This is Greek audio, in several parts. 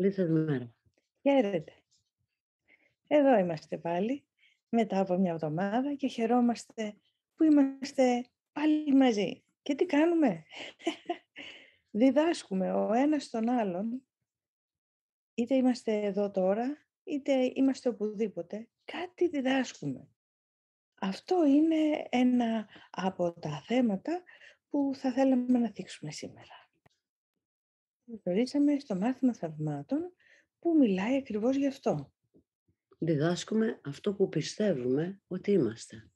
Καλή σας μέρα. Χαίρετε. Εδώ είμαστε πάλι, μετά από μια εβδομάδα και χαιρόμαστε που είμαστε πάλι μαζί. Και τι κάνουμε? Διδάσκουμε ο ένας τον άλλον, είτε είμαστε εδώ τώρα, είτε είμαστε οπουδήποτε, κάτι διδάσκουμε. Αυτό είναι ένα από τα θέματα που θα θέλαμε να θίξουμε σήμερα. Γνωρίσαμε στο μάθημα θαυμάτων που μιλάει ακριβώς γι' αυτό. Διδάσκουμε αυτό που πιστεύουμε ότι είμαστε.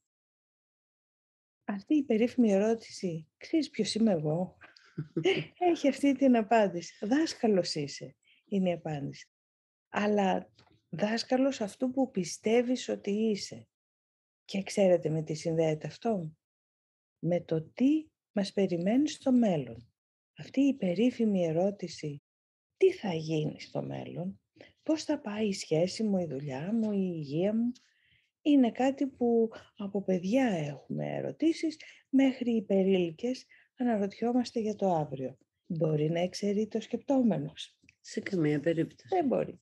Αυτή η περίφημη ερώτηση, ξέρεις ποιος είμαι εγώ, έχει αυτή την απάντηση. Δάσκαλος είσαι, είναι η απάντηση. Αλλά δάσκαλος αυτού που πιστεύεις ότι είσαι. Και ξέρετε με τι συνδέεται αυτό? Με το τι μας περιμένει στο μέλλον. Αυτή η περίφημη ερώτηση, τι θα γίνει στο μέλλον, πώς θα πάει η σχέση μου, η δουλειά μου, η υγεία μου, είναι κάτι που από παιδιά έχουμε ερωτήσεις, μέχρι οι περίλικες αναρωτιόμαστε για το αύριο. Μπορεί να εξαιρεί το σκεπτόμενος? Σε καμία περίπτωση. Δεν μπορεί.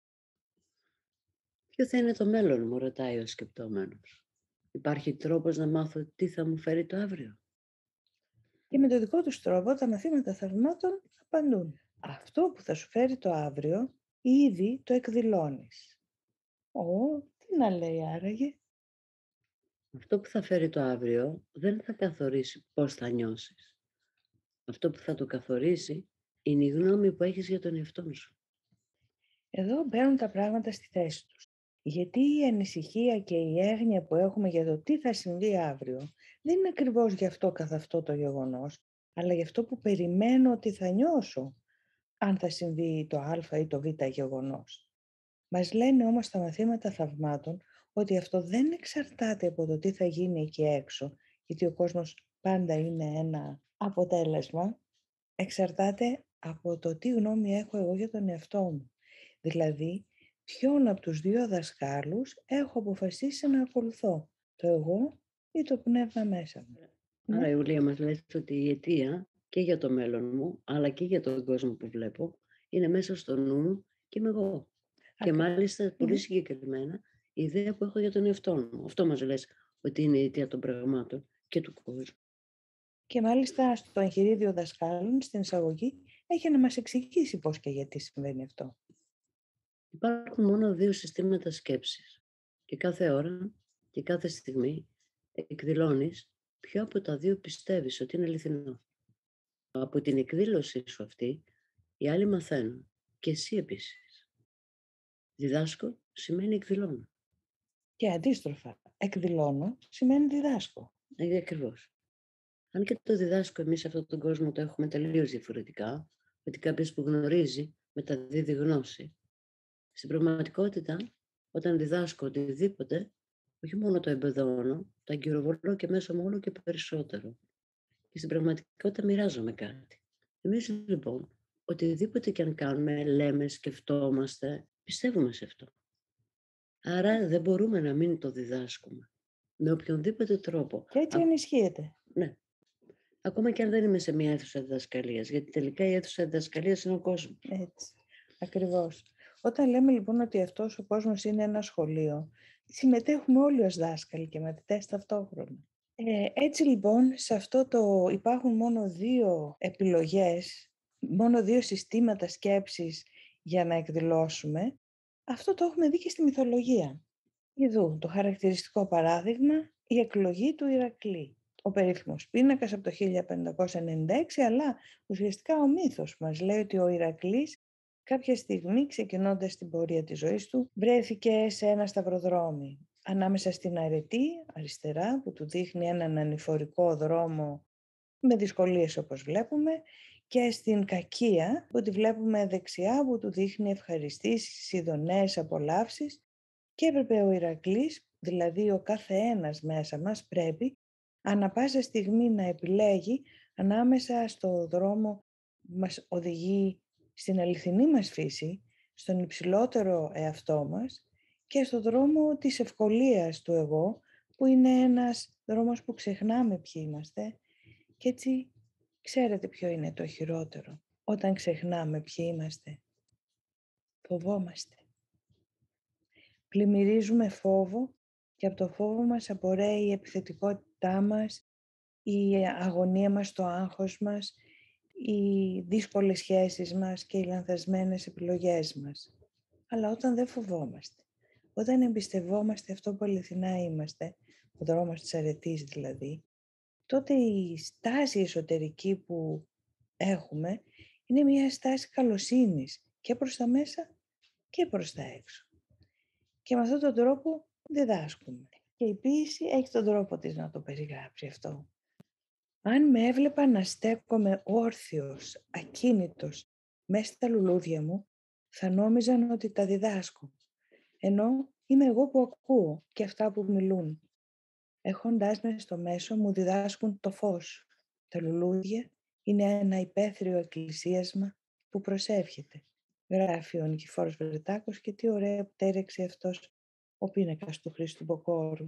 Ποιο θα είναι το μέλλον μου, ρωτάει ο σκεπτόμενος. Υπάρχει τρόπος να μάθω τι θα μου φέρει το αύριο? Και με το δικό τους τρόπο τα μαθήματα θαυμάτων απαντούν. Αυτό που θα σου φέρει το αύριο ήδη το εκδηλώνεις. Τι να λέει άραγε? Αυτό που θα φέρει το αύριο δεν θα καθορίσει πώς θα νιώσεις. Αυτό που θα το καθορίσει είναι η γνώμη που έχεις για τον εαυτό σου. Εδώ μπαίνουν τα πράγματα στη θέση τους. Γιατί η ανησυχία και η έγνοια που έχουμε για το τι θα συμβεί αύριο δεν είναι ακριβώς γι' αυτό καθ' αυτό το γεγονός, αλλά γι' αυτό που περιμένω ότι θα νιώσω αν θα συμβεί το α ή το β γεγονός. Μας λένε όμως τα μαθήματα θαυμάτων ότι αυτό δεν εξαρτάται από το τι θα γίνει εκεί έξω, γιατί ο κόσμος πάντα είναι ένα αποτέλεσμα, εξαρτάται από το τι γνώμη έχω εγώ για τον εαυτό μου. Δηλαδή, ποιον από τους δύο δασκάλους έχω αποφασίσει να ακολουθώ, το εγώ ή το πνεύμα μέσα μου. Άρα, Ιουλία, μας λες ότι η αιτία και για το μέλλον μου, αλλά και για τον κόσμο που βλέπω, είναι μέσα στο νου μου και είμαι εγώ. Και μάλιστα πολύ συγκεκριμένα η ιδέα που έχω για τον εαυτό μου. Αυτό μας λες ότι είναι η αιτία των πραγμάτων και του κόσμου. Και μάλιστα στο εγχειρίδιο δασκάλων, στην εισαγωγή, έχει να μας εξηγήσει πώς και γιατί συμβαίνει αυτό. Υπάρχουν μόνο δύο συστήματα σκέψης και κάθε ώρα και κάθε στιγμή εκδηλώνεις ποιο από τα δύο πιστεύεις ότι είναι αληθινό. Από την εκδήλωσή σου αυτή, οι άλλοι μαθαίνουν και εσύ επίσης. Διδάσκω σημαίνει εκδηλώνω. Και αντίστροφα, εκδηλώνω σημαίνει διδάσκω. Ακριβώς. Αν και το διδάσκω εμείς σε αυτόν τον κόσμο το έχουμε τελείως διαφορετικά, γιατί κάποιος που γνωρίζει μεταδίδει γνώση. Στην πραγματικότητα, όταν διδάσκω οτιδήποτε, όχι μόνο το εμπεδώνω, το αγκυροβολώ και μέσα μου όλο και περισσότερο. Και στην πραγματικότητα μοιράζομαι κάτι. Εμείς λοιπόν, οτιδήποτε και αν κάνουμε, λέμε, σκεφτόμαστε, πιστεύουμε σε αυτό. Άρα δεν μπορούμε να μην το διδάσκουμε. Με οποιονδήποτε τρόπο. Και έτσι ενισχύεται. Ναι. Ακόμα και αν δεν είμαι σε μια αίθουσα διδασκαλίας, γιατί τελικά η αίθουσα διδασκαλίας είναι ο κόσμος. Έτσι. Ακριβώς. Όταν λέμε λοιπόν ότι αυτός ο κόσμος είναι ένα σχολείο, συμμετέχουμε όλοι ως δάσκαλοι και μαθητές ταυτόχρονα. Έτσι λοιπόν, σε αυτό υπάρχουν μόνο δύο επιλογές, μόνο δύο συστήματα σκέψης για να εκδηλώσουμε. Αυτό το έχουμε δει και στη μυθολογία. Ιδού, το χαρακτηριστικό παράδειγμα, η εκλογή του Ηρακλή. Ο περίφημος πίνακας από το 1596, αλλά ουσιαστικά ο μύθος μας λέει ότι ο Ηρακλής κάποια στιγμή, ξεκινώντας την πορεία της ζωής του, βρέθηκε σε ένα σταυροδρόμι. Ανάμεσα στην αρετή, αριστερά, που του δείχνει έναν ανηφορικό δρόμο με δυσκολίες όπως βλέπουμε, και στην κακία, που τη βλέπουμε δεξιά, που του δείχνει ευχαριστήσεις, ειδονές, απολαύσεις. Και έπρεπε ο Ηρακλής, δηλαδή ο κάθε ένας μέσα μας, πρέπει ανά πάσα στιγμή να επιλέγει ανάμεσα στο δρόμο που μας οδηγεί στην αληθινή μας φύση, στον υψηλότερο εαυτό μας και στο δρόμο της ευκολίας του εγώ, που είναι ένας δρόμος που ξεχνάμε ποιοι είμαστε. Και έτσι ξέρετε ποιο είναι το χειρότερο, όταν ξεχνάμε ποιοι είμαστε? Φοβόμαστε. Πλημμυρίζουμε φόβο και από το φόβο μας απορρέει η επιθετικότητά μας, η αγωνία μας, το άγχος μας, οι δύσκολες σχέσεις μας και οι λανθασμένες επιλογές μας. Αλλά όταν δεν φοβόμαστε, όταν εμπιστευόμαστε αυτό που αληθινά είμαστε, ο δρόμος της αρετής δηλαδή, τότε η στάση εσωτερική που έχουμε είναι μια στάση καλοσύνης και προς τα μέσα και προς τα έξω. Και με αυτόν τον τρόπο διδάσκουμε. Και η ποίηση έχει τον τρόπο της να το περιγράψει αυτό. Αν με έβλεπα να στέκομαι όρθιος, ακίνητος, μέσα στα λουλούδια μου, θα νόμιζαν ότι τα διδάσκω. Ενώ είμαι εγώ που ακούω και αυτά που μιλούν. Έχοντάς με στο μέσο μου διδάσκουν το φως. Τα λουλούδια είναι ένα υπαίθριο εκκλησίασμα που προσεύχεται. Γράφει ο Νικηφόρος Βρετάκος και τι ωραία που τέρεξε αυτός ο πίνακας του Χρήστου Μποκόρου.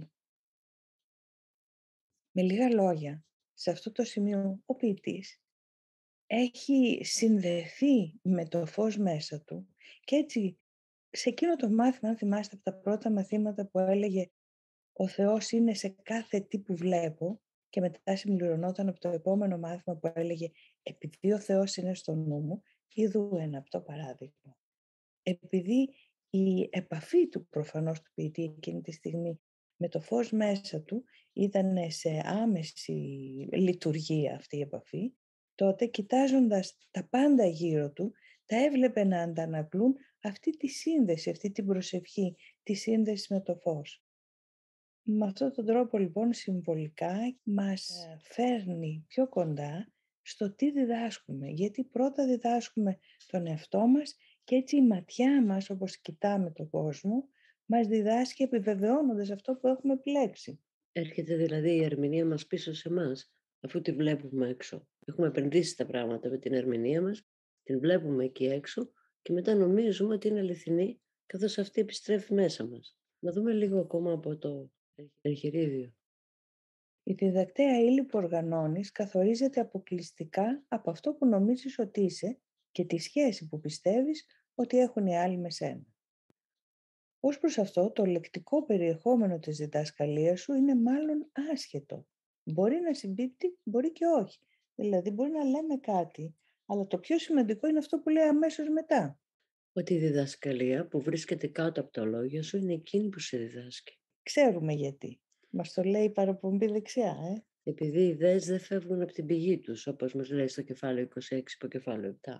Με λίγα λόγια, σε αυτό το σημείο ο ποιητής έχει συνδεθεί με το φως μέσα του και έτσι σε εκείνο το μάθημα, αν θυμάστε από τα πρώτα μαθήματα που έλεγε «Ο Θεός είναι σε κάθε τι που βλέπω» και μετά συμπληρωνόταν από το επόμενο μάθημα που έλεγε «Επειδή ο Θεός είναι στο νου μου», είδου ένα από το παράδειγμα. Επειδή η επαφή του προφανώς του ποιητή εκείνη τη στιγμή με το φως μέσα του ήταν σε άμεση λειτουργία αυτή η επαφή, τότε κοιτάζοντας τα πάντα γύρω του, τα έβλεπε να αντανακλούν αυτή τη σύνδεση, αυτή την προσευχή, τη σύνδεση με το φως. Με αυτόν τον τρόπο λοιπόν συμβολικά μας φέρνει πιο κοντά στο τι διδάσκουμε, γιατί πρώτα διδάσκουμε τον εαυτό μας και έτσι η ματιά μας, όπως κοιτάμε τον κόσμο, μας διδάσκει επιβεβαιώνοντας αυτό που έχουμε επιλέξει. Έρχεται δηλαδή η ερμηνεία μας πίσω σε εμάς, αφού τη βλέπουμε έξω. Έχουμε επενδύσει τα πράγματα με την ερμηνεία μας, την βλέπουμε εκεί έξω και μετά νομίζουμε ότι είναι αληθινή, καθώς αυτή επιστρέφει μέσα μας. Να δούμε λίγο ακόμα από το εγχειρίδιο. Η διδακτέα ύλη που οργανώνεις καθορίζεται αποκλειστικά από αυτό που νομίζεις ότι είσαι και τη σχέση που πιστεύεις ότι έχουν οι άλλοι με σένα. Ως προς αυτό, το λεκτικό περιεχόμενο της διδασκαλίας σου είναι μάλλον άσχετο. Μπορεί να συμπίπτει, μπορεί και όχι. Δηλαδή, μπορεί να λέμε κάτι, αλλά το πιο σημαντικό είναι αυτό που λέει αμέσως μετά. Ότι η διδασκαλία που βρίσκεται κάτω από τα λόγια σου είναι εκείνη που σε διδάσκει. Ξέρουμε γιατί. Μας το λέει η παραπομπή δεξιά, Επειδή οι ιδέες δεν φεύγουν από την πηγή τους, όπως μας λέει στο κεφάλαιο 26 υποκεφάλαιο 7.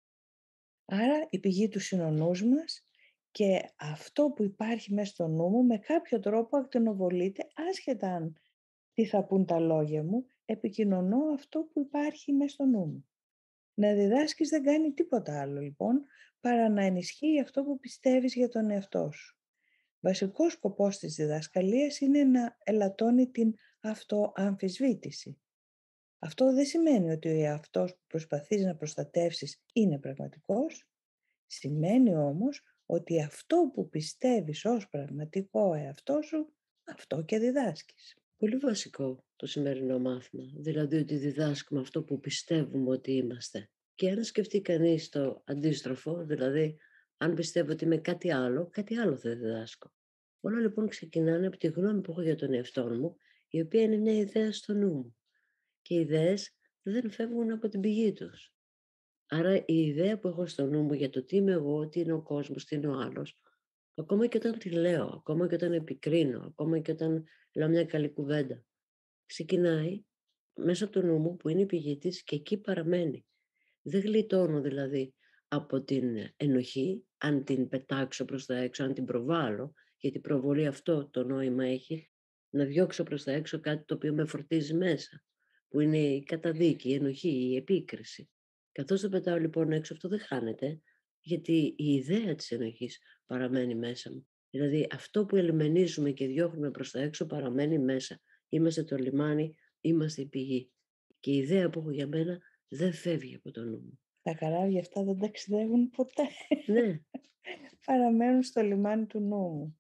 Άρα η πηγή του είναι ο νους μας και αυτό που υπάρχει μέσα στο νου μου με κάποιο τρόπο ακτινοβολείται, άσχετα αν τι θα πούν τα λόγια μου, επικοινωνώ αυτό που υπάρχει μέσα στο νου μου. Να διδάσκεις δεν κάνει τίποτα άλλο λοιπόν, παρά να ενισχύει αυτό που πιστεύεις για τον εαυτό σου. Βασικός σκοπός της διδασκαλίας είναι να ελαττώνει την αυτοαμφισβήτηση. Αυτό δεν σημαίνει ότι ο εαυτός που προσπαθείς να προστατεύσεις είναι πραγματικός. Σημαίνει όμως ότι αυτό που πιστεύεις ως πραγματικό εαυτό σου, αυτό και διδάσκεις. Πολύ βασικό το σημερινό μάθημα, δηλαδή ότι διδάσκουμε αυτό που πιστεύουμε ότι είμαστε. Και αν σκεφτεί κανείς το αντίστροφο, δηλαδή αν πιστεύω ότι είμαι κάτι άλλο θα διδάσκω. Όλα λοιπόν ξεκινάνε από τη γνώμη που έχω για τον εαυτό μου, η οποία είναι μια ιδέα στο νου μου. Και οι ιδέες δεν φεύγουν από την πηγή τους. Άρα η ιδέα που έχω στο νου μου για το τι είμαι εγώ, τι είναι ο κόσμος, τι είναι ο άλλος, ακόμα και όταν τη λέω, ακόμα και όταν επικρίνω, ακόμα και όταν λέω μια καλή κουβέντα, ξεκινάει μέσα από το νου μου που είναι η πηγή της και εκεί παραμένει. Δεν γλιτώνω δηλαδή από την ενοχή, αν την πετάξω προς τα έξω, αν την προβάλλω, γιατί η προβολή αυτό το νόημα έχει, να διώξω προς τα έξω κάτι το οποίο με φορτίζει μέσα, που είναι η καταδίκη, η ενοχή, η επίκριση. Καθώς το πετάω λοιπόν έξω, αυτό δεν χάνεται, γιατί η ιδέα της ενοχής παραμένει μέσα μου. Δηλαδή αυτό που ελιμενίζουμε και διώχνουμε προς τα έξω παραμένει μέσα. Είμαστε το λιμάνι, είμαστε η πηγή. Και η ιδέα που έχω για μένα δεν φεύγει από το νου μου. Τα καράβια αυτά δεν ταξιδεύουν ποτέ. Ναι. Παραμένουν στο λιμάνι του νου μου.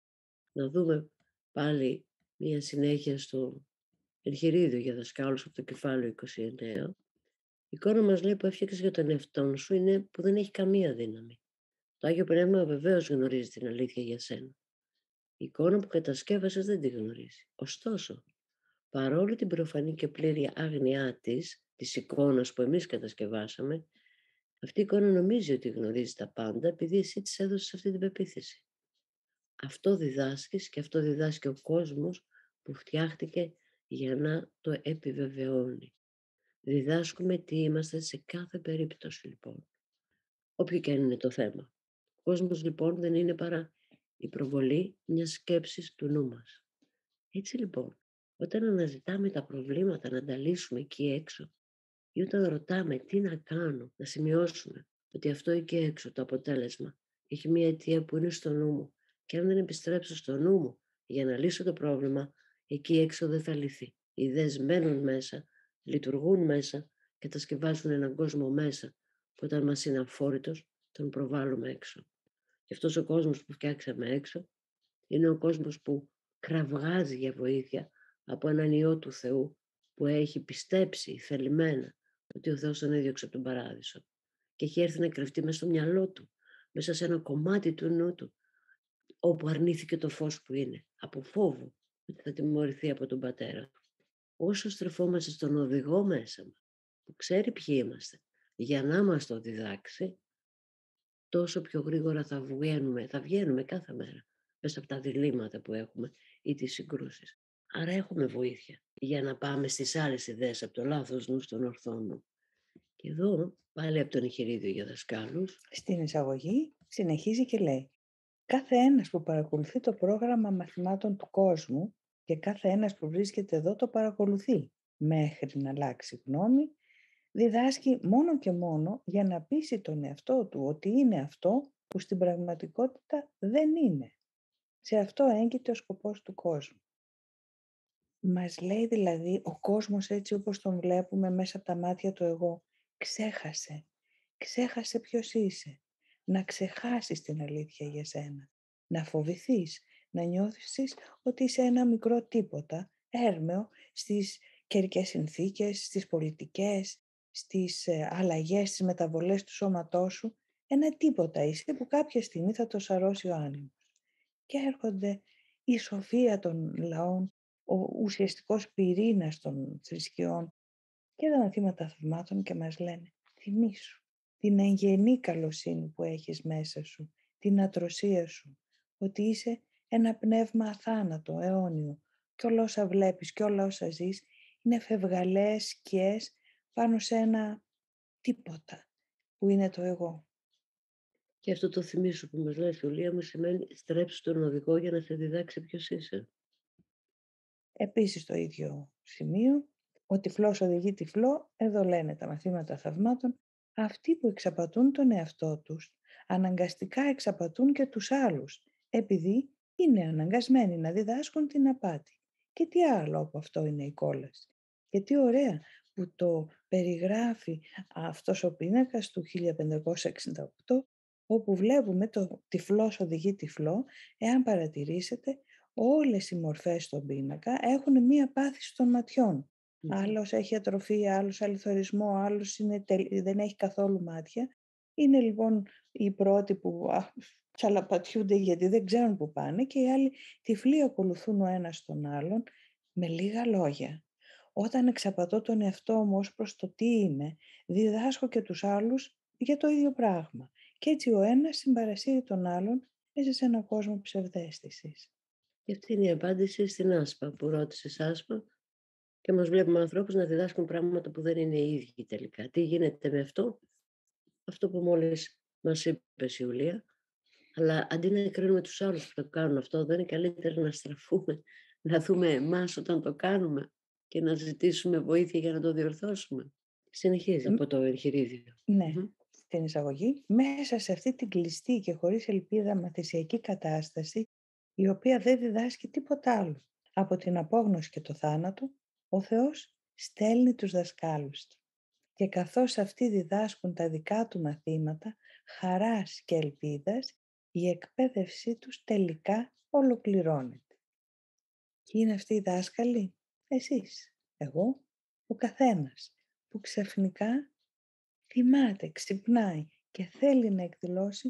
Να δούμε πάλι μια συνέχεια στο εγχειρίδιο για δασκάλους από το κεφάλαιο 29. Η εικόνα μας λέει που έφτιαξες για τον εαυτό σου είναι που δεν έχει καμία δύναμη. Το Άγιο Πνεύμα βεβαίως γνωρίζει την αλήθεια για σένα. Η εικόνα που κατασκεύασες δεν τη γνωρίζει. Ωστόσο, παρόλο την προφανή και πλήρη άγνοιά της εικόνας που εμείς κατασκευάσαμε, αυτή η εικόνα νομίζει ότι γνωρίζει τα πάντα επειδή εσύ της έδωσες αυτή την πεποίθηση. Αυτό διδάσκεις και αυτό διδάσκει ο κόσμος που φτιάχτηκε για να το επιβεβαιώνει. Διδάσκουμε τι είμαστε σε κάθε περίπτωση λοιπόν, όποιο και αν είναι το θέμα. Ο κόσμος λοιπόν δεν είναι παρά η προβολή μιας σκέψης του νου μας. Έτσι λοιπόν, όταν αναζητάμε τα προβλήματα να τα λύσουμε εκεί έξω ή όταν ρωτάμε τι να κάνω, να σημειώσουμε ότι αυτό εκεί έξω το αποτέλεσμα έχει μια αιτία που είναι στο νου μου και αν δεν επιστρέψω στο νου μου για να λύσω το πρόβλημα, εκεί έξω δεν θα λυθεί. Οι ιδέες μένουν μέσα, λειτουργούν μέσα, κατασκευάζουν έναν κόσμο μέσα που όταν μας είναι αφόρητος τον προβάλλουμε έξω. Και αυτός ο κόσμος που φτιάξαμε έξω είναι ο κόσμος που κραυγάζει για βοήθεια από έναν Υιό του Θεού που έχει πιστέψει θελημένα ότι ο Θεός τον έδιωξε από τον Παράδεισο και έχει έρθει να κρυφτεί μέσα στο μυαλό του, μέσα σε ένα κομμάτι του νου του, όπου αρνήθηκε το φως που είναι, από φόβο ότι θα τιμωρηθεί από τον πατέρα του. Όσο στρεφόμαστε στον οδηγό μέσα μας, που ξέρει ποιοι είμαστε, για να μας το διδάξει, τόσο πιο γρήγορα θα βγαίνουμε κάθε μέρα μέσα από τα διλήμματα που έχουμε ή τις συγκρούσεις. Άρα έχουμε βοήθεια για να πάμε στις άλλες ιδέες από το λάθος νου στον ορθό νου. Και εδώ, πάλι από τον Ηχηρίδιο για δασκάλους. Στην εισαγωγή συνεχίζει και λέει: κάθε ένας που παρακολουθεί το πρόγραμμα μαθημάτων του κόσμου και κάθε ένας που βρίσκεται εδώ το παρακολουθεί μέχρι να αλλάξει γνώμη, διδάσκει μόνο και μόνο για να πείσει τον εαυτό του ότι είναι αυτό που στην πραγματικότητα δεν είναι. Σε αυτό έγκυται ο σκοπός του κόσμου. Μας λέει δηλαδή ο κόσμος έτσι όπως τον βλέπουμε μέσα από τα μάτια του εγώ, ξέχασε ποιος είσαι, να ξεχάσεις την αλήθεια για σένα, να φοβηθείς, να νιώθεις ότι είσαι ένα μικρό τίποτα, έρμεο στις καιρικές συνθήκες, στις πολιτικές, στις αλλαγές, στις μεταβολές του σώματός σου, ένα τίποτα είσαι που κάποια στιγμή θα το σαρώσει ο άνεμος. Και έρχονται η σοφία των λαών, ο ουσιαστικός πυρήνας των θρησκειών και τα μαθήματα θαυμάτων και μας λένε θυμήσου την εγγενή καλοσύνη που έχεις μέσα σου, την ατροσία σου, ότι είσαι ένα πνεύμα αθάνατο, αιώνιο και όλα όσα βλέπεις και όλα όσα ζεις είναι φευγαλαίες σκιές πάνω σε ένα τίποτα που είναι το εγώ. Και αυτό το θυμίσου που μας λέει Ιουλία μου σημαίνει στρέψου τον οδηγό για να σε διδάξει ποιος είσαι. Επίσης το ίδιο σημείο, ο τυφλός οδηγεί τυφλό, εδώ λένε τα μαθήματα θαυμάτων, αυτοί που εξαπατούν τον εαυτό τους, αναγκαστικά εξαπατούν και τους άλλους, επειδή είναι αναγκασμένοι να διδάσκουν την απάτη. Και τι άλλο από αυτό είναι η κόλαση. Και τι ωραία που το περιγράφει αυτός ο πίνακας του 1568, όπου βλέπουμε το τυφλός οδηγεί τυφλό, εάν παρατηρήσετε, όλες οι μορφές στον πίνακα έχουν μία πάθηση των ματιών. Άλλος έχει ατροφία, άλλος αληθωρισμό, άλλος δεν έχει καθόλου μάτια. Είναι λοιπόν οι πρώτοι που τσαλαπατιούνται γιατί δεν ξέρουν που πάνε και οι άλλοι τυφλοί ακολουθούν ο ένας τον άλλον με λίγα λόγια. Όταν εξαπατώ τον εαυτό μου ως προς το τι είμαι, διδάσκω και τους άλλους για το ίδιο πράγμα. Και έτσι ο ένας συμπαρασύρει τον άλλον μέσα σε έναν κόσμο ψευδαίσθησης. Και αυτή είναι η απάντηση στην Άσπα που ρώτησε Άσπα και μας βλέπουμε ανθρώπους να διδάσκουν πράγματα που δεν είναι οι ίδιοι τελικά. Τι γίνεται με αυτό, αυτό που μόλις μας είπε η Ιουλία, αλλά αντί να κρίνουμε τους άλλους που το κάνουν αυτό, δεν είναι καλύτερα να στραφούμε, να δούμε εμάς όταν το κάνουμε και να ζητήσουμε βοήθεια για να το διορθώσουμε. Συνεχίζει από το εγχειρίδιο. Ναι, στην εισαγωγή, μέσα σε αυτή την κλειστή και χωρίς ελπίδα μαθησιακή κατάσταση, η οποία δεν διδάσκει τίποτα άλλο. Από την απόγνωση και το θάνατο, ο Θεός στέλνει τους δασκάλους του. Και καθώς αυτοί διδάσκουν τα δικά του μαθήματα, χαράς και ελπίδας, η εκπαίδευσή τους τελικά ολοκληρώνεται. Και είναι αυτοί οι δάσκαλοι, εσείς, εγώ, ο καθένας, που ξαφνικά θυμάται, ξυπνάει και θέλει να εκδηλώσει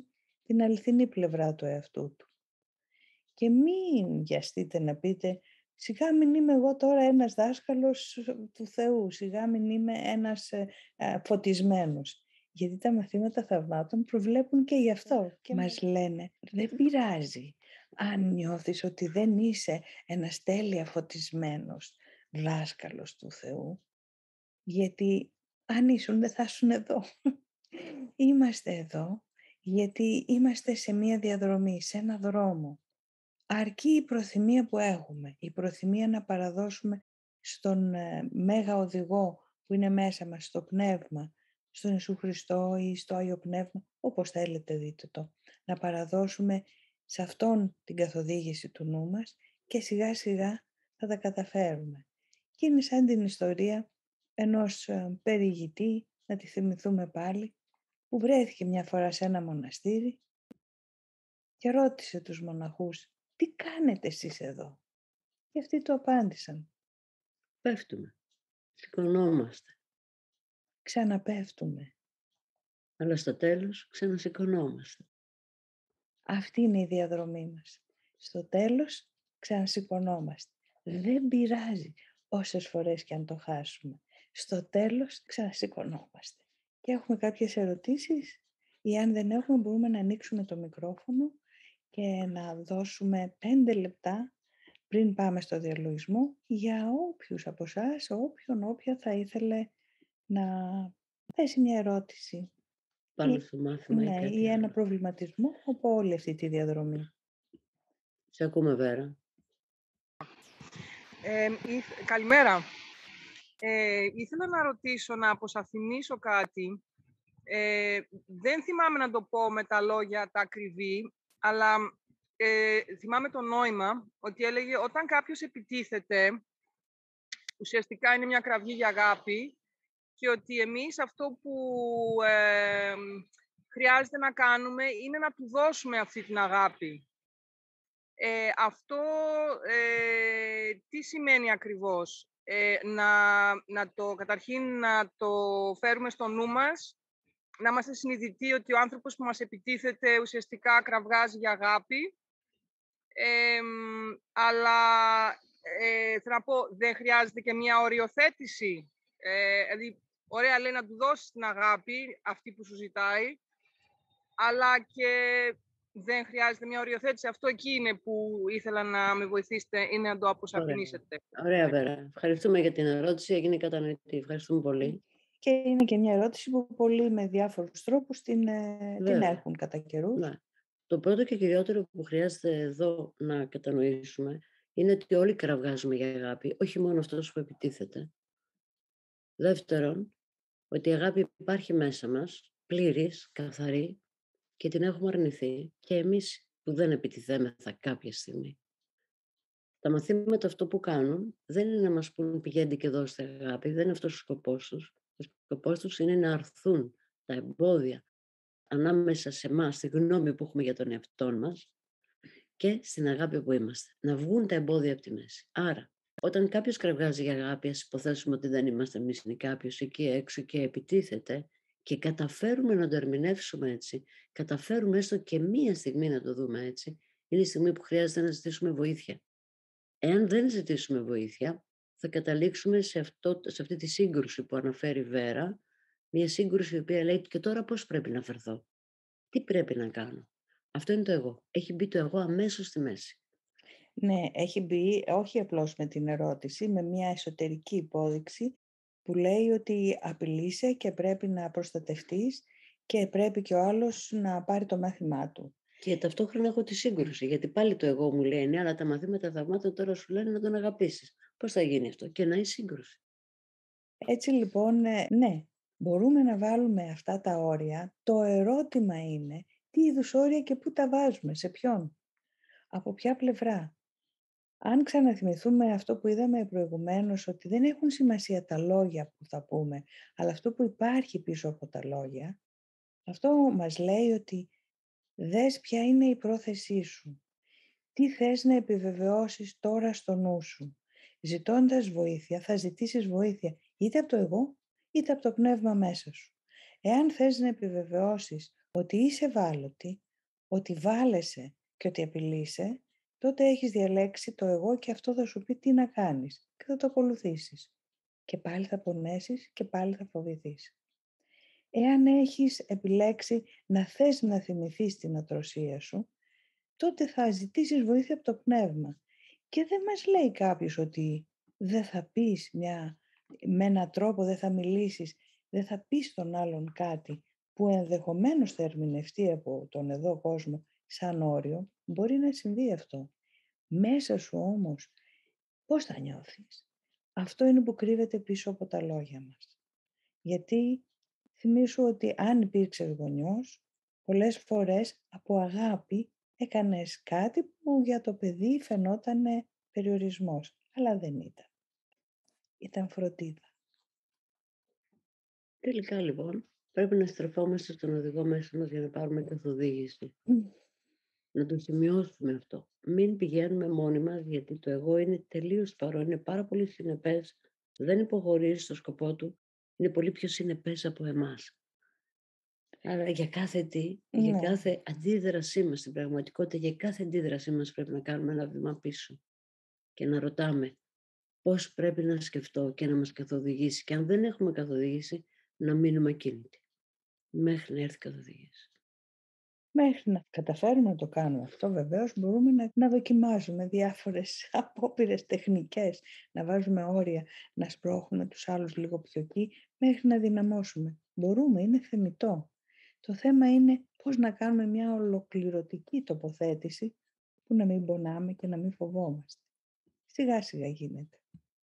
την αληθινή πλευρά του εαυτού του. Και μην βιαστείτε να πείτε «Σιγά μην είμαι εγώ τώρα ένας δάσκαλος του Θεού, σιγά μην είμαι ένας φωτισμένος». Γιατί τα μαθήματα θαυμάτων προβλέπουν και γι' αυτό. Και μας λένε «Δεν πειράζει αν νιώθεις ότι δεν είσαι ένας τέλεια φωτισμένος δάσκαλος του Θεού, γιατί αν ήσουν δεν θα ήσουν εδώ». Είμαστε εδώ γιατί είμαστε σε μία διαδρομή, σε ένα δρόμο. Αρκεί η προθυμία που έχουμε, η προθυμία να παραδώσουμε στον Μέγα Οδηγό που είναι μέσα μας, στο Πνεύμα, στον Ιησού Χριστό ή στο Άγιο Πνεύμα, όπως θέλετε δείτε το, να παραδώσουμε σε Αυτόν την καθοδήγηση του νου μας και σιγά σιγά θα τα καταφέρουμε. Και είναι σαν την ιστορία ενός περιηγητή, να τη θυμηθούμε πάλι, που βρέθηκε μια φορά σε ένα μοναστήρι και ρώτησε τους μοναχούς «Τι κάνετε εσείς εδώ?» Και αυτοί του απάντησαν Πέφτουμε, σηκωνόμαστε, «Ξαναπέφτουμε». αλλά στο τέλος ξανασηκωνόμαστε. Αυτή είναι η διαδρομή μας. Στο τέλος ξανασηκωνόμαστε. Δεν πειράζει όσες φορές και αν το χάσουμε. Στο τέλος ξανασηκωνόμαστε. Και έχουμε κάποιες ερωτήσεις ή αν δεν έχουμε μπορούμε να ανοίξουμε το μικρόφωνο και να δώσουμε 5 λεπτά πριν πάμε στο διαλογισμό για όποιους από εσάς, όποια θα ήθελε να θέσει μια ερώτηση. Πάνω στο μάθημα Ναι, ή ένα προβληματισμό από όλη αυτή τη διαδρομή. Σε ακούμε, Βέρα. Καλημέρα. Ήθελα να ρωτήσω, να αποσαφηνίσω κάτι. Δεν θυμάμαι να το πω με τα λόγια τα ακριβή, αλλά θυμάμαι το νόημα ότι έλεγε όταν κάποιος επιτίθεται, ουσιαστικά είναι μια κραυγή για αγάπη και ότι εμείς αυτό που χρειάζεται να κάνουμε είναι να του δώσουμε αυτή την αγάπη. Αυτό τι σημαίνει ακριβώς? Καταρχήν να το φέρουμε στο νου μας, να είμαστε συνειδητοί ότι ο άνθρωπος που μας επιτίθεται ουσιαστικά κραυγάζει για αγάπη, αλλά θέλω να πω, δεν χρειάζεται και μια οριοθέτηση. Δηλαδή, ωραία λέει να του δώσεις την αγάπη, αυτή που σου ζητάει, αλλά και δεν χρειάζεται μια οριοθέτηση. Αυτό εκεί είναι που ήθελα να με βοηθήσετε ή να το αποσαφηνίσετε. Ωραία, Βέρα. Ευχαριστούμε για την ερώτηση. Έγινε κατανοητή. Ευχαριστούμε πολύ. Και είναι και μια ερώτηση που πολλοί με διάφορους τρόπους την έχουν κατά καιρούς. Ναι. Το πρώτο και κυριότερο που χρειάζεται εδώ να κατανοήσουμε είναι ότι όλοι κραυγάζουμε για αγάπη, όχι μόνο αυτός που επιτίθεται. Δεύτερον, ότι η αγάπη υπάρχει μέσα μας, πλήρης, καθαρή, και την έχουμε αρνηθεί και εμείς που δεν επιτιθέμεθα κάποια στιγμή. Τα μαθήματα αυτό που κάνουν δεν είναι να μας πούν πηγαίνετε και δώστε αγάπη, δεν είναι αυτός ο σκοπός τους. Ο σκοπός τους είναι να αρθούν τα εμπόδια ανάμεσα σε εμάς, στη γνώμη που έχουμε για τον εαυτό μας και στην αγάπη που είμαστε. Να βγουν τα εμπόδια από τη μέση. Άρα, όταν κάποιος κραυγάζει για αγάπη, ας υποθέσουμε ότι δεν είμαστε εμείς, είναι κάποιος εκεί έξω και επιτίθεται και καταφέρουμε να το ερμηνεύσουμε έτσι, καταφέρουμε έστω και μία στιγμή να το δούμε έτσι, είναι η στιγμή που χρειάζεται να ζητήσουμε βοήθεια. Εάν δεν ζητήσουμε βοήθεια, θα καταλήξουμε σε αυτή τη σύγκρουση που αναφέρει η Βέρα, μια σύγκρουση η οποία λέει και τώρα πώς πρέπει να φερθώ, τι πρέπει να κάνω. Αυτό είναι το εγώ. Έχει μπει το εγώ αμέσως στη μέση. Ναι, έχει μπει όχι απλώς με την ερώτηση, με μια εσωτερική υπόδειξη που λέει ότι απειλείσαι και πρέπει να προστατευτείς και πρέπει και ο άλλος να πάρει το μάθημά του. Και ταυτόχρονα έχω τη σύγκρουση, γιατί πάλι το εγώ μου λέει ναι, αλλά τα μαθήματα θαυμάτων τώρα σου λένε να τον αγαπήσεις. Πώς θα γίνει αυτό? Και να είναι σύγκρουση. Έτσι λοιπόν, ναι, μπορούμε να βάλουμε αυτά τα όρια. Το ερώτημα είναι τι είδους όρια και πού τα βάζουμε, σε ποιον, από ποια πλευρά. Αν ξαναθυμηθούμε αυτό που είδαμε προηγουμένως, ότι δεν έχουν σημασία τα λόγια που θα πούμε, αλλά αυτό που υπάρχει πίσω από τα λόγια, αυτό μας λέει ότι δες ποια είναι η πρόθεσή σου. Τι θες να επιβεβαιώσεις τώρα στο νου σου. Ζητώντας βοήθεια, θα ζητήσεις βοήθεια είτε από το εγώ, είτε από το πνεύμα μέσα σου. Εάν θες να επιβεβαιώσεις ότι είσαι ευάλωτη, ότι βάλεσαι και ότι απειλείσαι, τότε έχεις διαλέξει το εγώ και αυτό θα σου πει τι να κάνεις και θα το ακολουθήσεις. Και πάλι θα πονέσεις και πάλι θα φοβηθείς. Εάν έχεις επιλέξει να θες να θυμηθείς την ατρωσία σου, τότε θα ζητήσεις βοήθεια από το πνεύμα. Και δεν μας λέει κάποιος ότι δεν θα πεις με έναν τρόπο, δεν θα μιλήσεις, δεν θα πεις στον άλλον κάτι που ενδεχομένως θα ερμηνευτεί από τον εδώ κόσμο σαν όριο. Μπορεί να συμβεί αυτό. Μέσα σου όμως πώς θα νιώθεις? Αυτό είναι που κρύβεται πίσω από τα λόγια μας. Γιατί θυμήσου ότι αν υπήρξες γονιός, πολλές φορές από αγάπη έκανες κάτι που για το παιδί φαινόταν περιορισμός, αλλά δεν ήταν. Ήταν φροντίδα. Τελικά λοιπόν πρέπει να στρεφόμαστε στον οδηγό μέσα μας για να πάρουμε καθοδήγηση. Να το σημειώσουμε αυτό. Μην πηγαίνουμε μόνοι μας, γιατί το εγώ είναι τελείως παρόν, είναι πάρα πολύ συνεπές, δεν υποχωρεί στο σκοπό του, είναι πολύ πιο συνεπές από εμάς. Άρα για κάθε τι, για κάθε αντίδρασή μας στην πραγματικότητα, για κάθε αντίδρασή μας πρέπει να κάνουμε ένα βήμα πίσω και να ρωτάμε πώς πρέπει να σκεφτώ και να μας καθοδηγήσει, και αν δεν έχουμε καθοδήγηση να μείνουμε ακίνητοι μέχρι να έρθει καθοδήγηση. Μέχρι να καταφέρουμε να το κάνουμε αυτό, βεβαίως μπορούμε να δοκιμάζουμε διάφορες απόπειρες τεχνικές, να βάζουμε όρια, να σπρώχνουμε τους άλλους λίγο πιο εκεί, μέχρι να δυναμώσουμε. Μπορούμε, είναι θεμιτό. Το θέμα είναι πώς να κάνουμε μια ολοκληρωτική τοποθέτηση που να μην πονάμε και να μην φοβόμαστε. Σιγά σιγά γίνεται.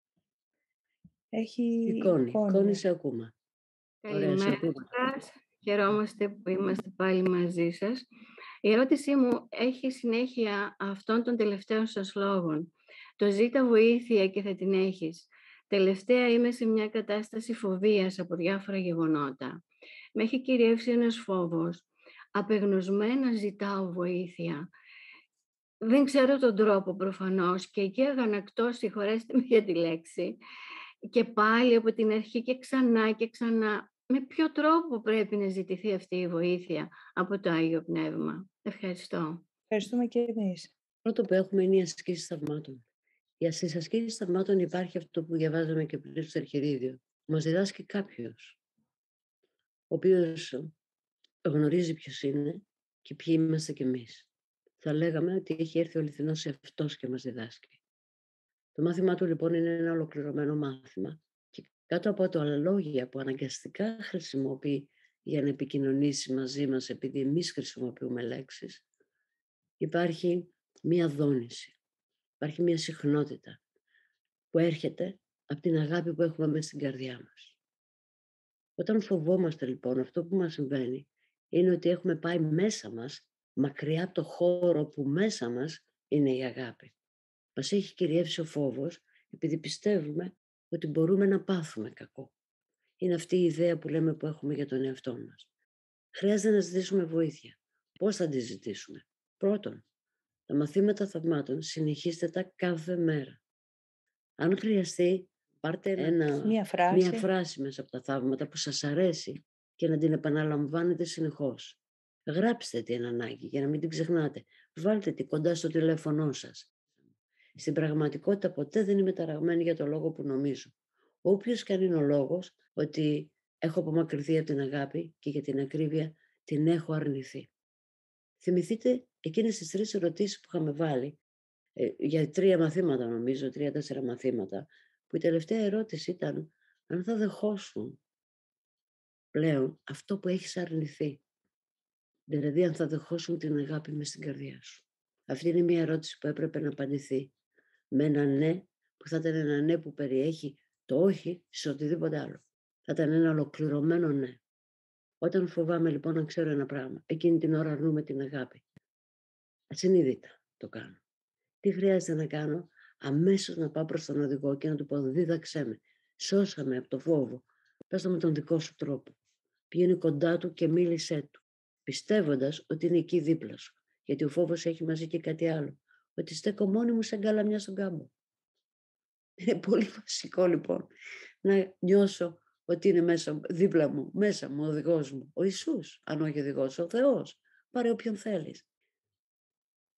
Έχει Εικόνη, σε ακούμε. Καλημέρα σας. Χαιρόμαστε που είμαστε πάλι μαζί σας. Η ερώτησή μου έχει συνέχεια αυτών των τελευταίων σας λόγων. Το ζήτα βοήθεια και θα την έχεις. Τελευταία είμαι σε μια κατάσταση φοβίας από διάφορα γεγονότα. Με έχει κυριεύσει ένας φόβος. Απεγνωσμένα ζητάω βοήθεια. Δεν ξέρω τον τρόπο προφανώς και εκεί αγανακτώ, συγχωρέστε με για τη λέξη, και πάλι από την αρχή και ξανά και ξανά. Με ποιο τρόπο πρέπει να ζητηθεί αυτή η βοήθεια από το Άγιο Πνεύμα? Ευχαριστώ. Ευχαριστούμε και εμείς. Πρώτο που έχουμε είναι οι ασκήσεις θαυμάτων. Για στις ασκήσεις θαυμάτων υπάρχει αυτό που διαβάζαμε και πριν στο Αρχιερίδιο. Μας διδάσκει κάποιος, ο οποίος γνωρίζει ποιος είναι και ποιοι είμαστε κι εμείς. Θα λέγαμε ότι έχει έρθει ο αληθινός εαυτός και μας διδάσκει. Το μάθημά του λοιπόν είναι ένα ολοκληρωμένο μάθημα και κάτω από τα λόγια που αναγκαστικά χρησιμοποιεί για να επικοινωνήσει μαζί μας, επειδή εμείς χρησιμοποιούμε λέξεις, υπάρχει μία δόνηση, υπάρχει μία συχνότητα που έρχεται από την αγάπη που έχουμε μέσα στην καρδιά μας. Όταν φοβόμαστε λοιπόν, αυτό που μας συμβαίνει είναι ότι έχουμε πάει μέσα μας, μακριά από το χώρο που μέσα μας είναι η αγάπη. Μας έχει κυριεύσει ο φόβος επειδή πιστεύουμε ότι μπορούμε να πάθουμε κακό. Είναι αυτή η ιδέα που λέμε που έχουμε για τον εαυτό μας. Χρειάζεται να ζητήσουμε βοήθεια. Πώς θα τη ζητήσουμε? Πρώτον, τα μαθήματα θαυμάτων συνεχίστε τα κάθε μέρα. Αν χρειαστεί, πάρτε μία φράση μέσα από τα θαύματα που σας αρέσει και να την επαναλαμβάνετε συνεχώς. Γράψτε την ανάγκη για να μην την ξεχνάτε. Βάλτε την κοντά στο τηλέφωνό σας. Στην πραγματικότητα ποτέ δεν είμαι ταραγμένη για το λόγο που νομίζω. Όποιος και αν είναι ο λόγος ότι έχω απομακρυνθεί από την αγάπη και για την ακρίβεια την έχω αρνηθεί. Θυμηθείτε εκείνες τις 3 ερωτήσεις που είχαμε βάλει για 3 μαθήματα νομίζω, 3-4 μαθήματα, που η τελευταία ερώτηση ήταν αν θα δεχόσουν πλέον αυτό που έχεις αρνηθεί. Δηλαδή αν θα δεχόσουν την αγάπη μες στην καρδιά σου. Αυτή είναι μια ερώτηση που έπρεπε να απαντηθεί με ένα ναι, που θα ήταν ένα ναι που περιέχει το όχι σε οτιδήποτε άλλο. Θα ήταν ένα ολοκληρωμένο ναι. Όταν φοβάμαι λοιπόν να ξέρω ένα πράγμα, εκείνη την ώρα αρνούμε την αγάπη. Ασυνείδητα το κάνω. Τι χρειάζεται να κάνω? Αμέσως να πάω προς τον οδηγό και να του πω δίδαξέ με, σώσαμε από το φόβο, πες το με τον δικό σου τρόπο. Πήγαινε κοντά του και μίλησέ του, πιστεύοντας ότι είναι εκεί δίπλα σου. Γιατί ο φόβος έχει μαζί και κάτι άλλο. Ότι στέκω μόνη μου σαν καλαμιά στον κάμπο. Είναι πολύ βασικό λοιπόν να νιώσω ότι είναι μέσα, δίπλα μου, μέσα μου ο οδηγός μου, ο Ιησούς, αν όχι ο οδηγός, ο Θεός. Πάρε όποιον θέλεις.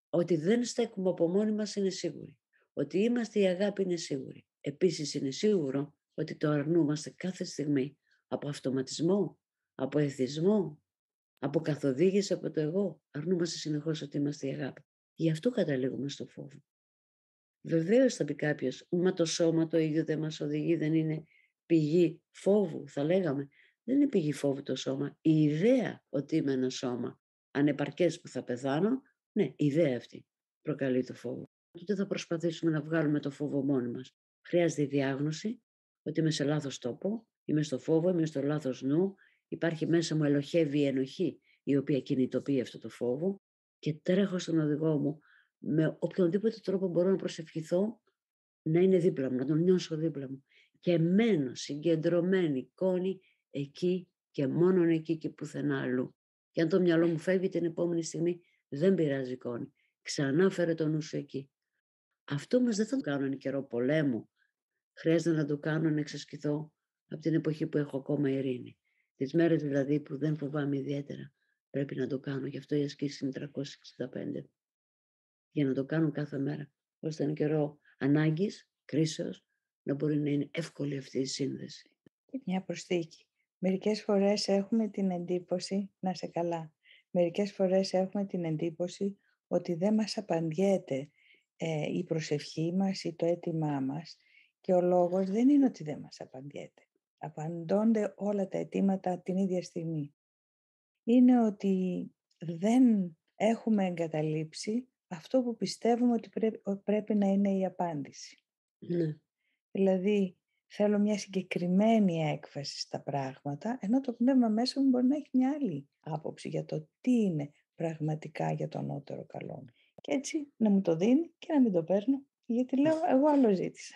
Ότι δεν στέκουμε από μόνοι μας είναι σίγουροι. Ότι είμαστε η αγάπη είναι σίγουρη. Επίσης είναι σίγουρο ότι το αρνούμαστε κάθε στιγμή από αυτοματισμό, από εθισμό, από καθοδήγηση από το εγώ. Αρνούμαστε συνεχώς ότι είμαστε η αγάπη. Γι' αυτό καταλήγουμε στο φόβο. Βεβαίως θα πει κάποιος, μα το σώμα το ίδιο δεν μας οδηγεί, δεν είναι πηγή φόβου, θα λέγαμε. Δεν είναι πηγή φόβου το σώμα. Η ιδέα ότι είμαι ένα σώμα ανεπαρκές που θα πεθάνω, ναι, η ιδέα αυτή προκαλεί το φόβο. Τότε θα προσπαθήσουμε να βγάλουμε το φόβο μόνοι μας. Χρειάζεται η διάγνωση ότι είμαι σε λάθος τόπο, είμαι στο φόβο, είμαι στο λάθος νου, υπάρχει μέσα μου ελοχεύει η ενοχή η οποία κινητοποιεί αυτό το φόβο και τρέχω στον οδηγό μου με οποιονδήποτε τρόπο μπορώ να προσευχηθώ να είναι δίπλα μου, να τον νιώσω δίπλα μου. Και μένω συγκεντρωμένη εικόνη εκεί και μόνον εκεί και πουθενά αλλού. Και αν το μυαλό μου φεύγει την επόμενη στιγμή, δεν πειράζει εικόνη. Ξανά φέρε το νου σου εκεί. Αυτό όμως δεν θα το κάνω εν καιρό πολέμου. Χρειάζεται να το κάνω να εξασκηθώ από την εποχή που έχω ακόμα ειρήνη. Τις μέρες δηλαδή που δεν φοβάμαι ιδιαίτερα. Πρέπει να το κάνω. Γι' αυτό η ασκήση είναι 365. Για να το κάνω κάθε μέρα. Ώστε εν καιρό ανάγκης, κρίσεως, να μπορεί να είναι εύκολη αυτή η σύνδεση. Μια προσθήκη. Μερικές φορές έχουμε την εντύπωση, να σε καλά, μερικές φορές έχουμε την εντύπωση ότι δεν μας απαντιέται η προσευχή μας ή το αίτημά μας και ο λόγος δεν είναι ότι δεν μας απαντιέται. Απαντώνται όλα τα αιτήματα την ίδια στιγμή. Είναι ότι δεν έχουμε εγκαταλείψει αυτό που πιστεύουμε ότι πρέπει να είναι η απάντηση. Ναι. Δηλαδή, θέλω μια συγκεκριμένη έκφραση στα πράγματα, ενώ το πνεύμα μέσα μου μπορεί να έχει μια άλλη άποψη για το τι είναι πραγματικά για το ανώτερο καλό. Και έτσι να μου το δίνει και να μην το παίρνω, γιατί λέω εγώ άλλο ζήτησα.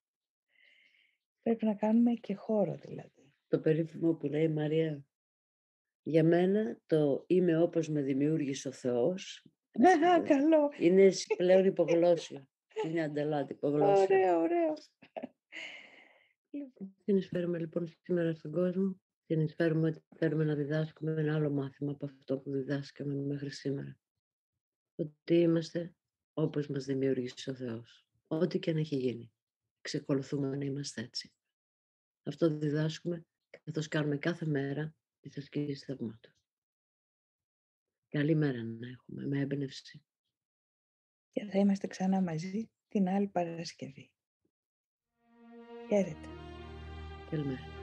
Πρέπει να κάνουμε και χώρο δηλαδή. Το περίφημο που λέει η Μαρία, για μένα το είμαι όπως με δημιούργησε ο Θεός, Καλό. είναι πλέον υπογλώσσιο. Είναι αντελάτη υπογλώσσιο. Ωραίο. Συνεισφέρουμε λοιπόν σήμερα στον κόσμο. Συνεισφέρουμε ότι θέλουμε να διδάσκουμε ένα άλλο μάθημα από αυτό που διδάσκαμε μέχρι σήμερα. Ότι είμαστε όπως μας δημιούργησε ο Θεός. Ό,τι και να έχει γίνει. Ξεκολουθούμε να είμαστε έτσι. Αυτό διδάσκουμε καθώς κάνουμε κάθε μέρα τις ασκήσεις θαυμάτων. Καλή μέρα να έχουμε με έμπνευση. Και θα είμαστε ξανά μαζί την άλλη Παρασκευή. Χαίρετε. Καλημέρα.